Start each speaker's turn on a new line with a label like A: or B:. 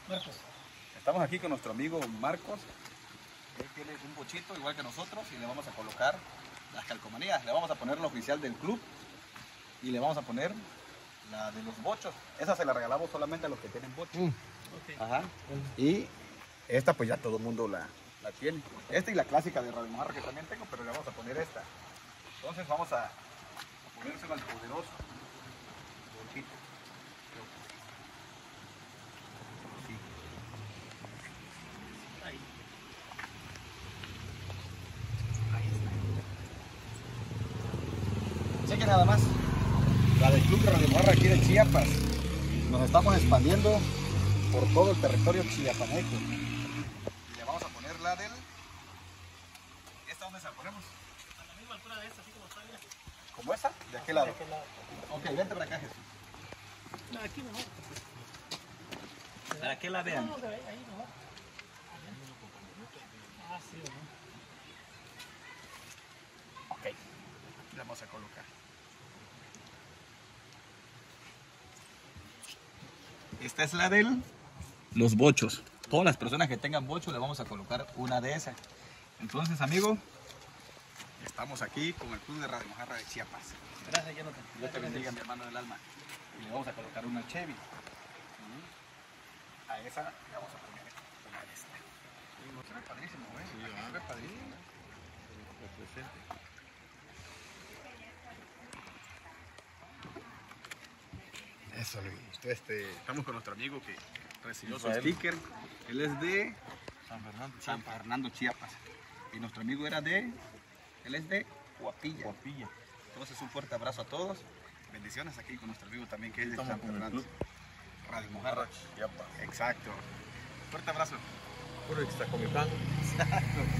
A: Marcos.
B: Estamos aquí con nuestro amigo Marcos. Él tiene un bochito igual que nosotros y le vamos a colocar las calcomanías. Le vamos a poner la oficial del club y le vamos a poner la de los bochos. Esa se la regalamos solamente a los que tienen bochos.
A: Okay.
B: Ajá. Y esta pues ya todo el mundo la tiene. Esta y la clásica de Radio Mojarra que también tengo, pero le vamos a poner esta. Entonces vamos a ponérselo al poderoso bochito. Sí.
A: Ahí.
B: Cheque nada más. La del Club de Radio Mojarra aquí de Chiapas. Nos estamos expandiendo por todo el territorio chiapaneco. Y le vamos a poner la del... ¿Esta dónde se la ponemos?
A: A la misma altura de esta, así como está, mira.
B: ¿Como esa? ¿De aquel lado?
A: De aquel lado.
B: Ok, vente para acá, Jesús.
A: No, aquí mejor.
B: Para que la vean.
A: No, se ve ahí mejor. Ah, sí, ¿no?
B: Ok, le vamos a colocar. Esta es la del... los bochos. Todas las personas que tengan bochos le vamos a colocar una de esas. Entonces, amigo, estamos aquí con el Club de Radio Mojarra de Chiapas.
A: Gracias, Jonathan.
B: Dios te bendiga, mi hermano del alma. Y le vamos a colocar una Chevy. A esa le vamos a poner una de esta. Se ve padrísimo, ¿eh? Sí, se ve padrísimo. Eso, Luis. Estamos con nuestro amigo que recibió su sticker. Él es de San Fernando, Chiapas. Y nuestro amigo él es de Huapilla. Entonces un fuerte abrazo a todos. Bendiciones aquí con nuestro amigo también que es de San Fernando. Radio Mojarra.
C: Chiapas.
B: Exacto. Fuerte abrazo.
C: Puro Ixtacomipán.
B: Exacto.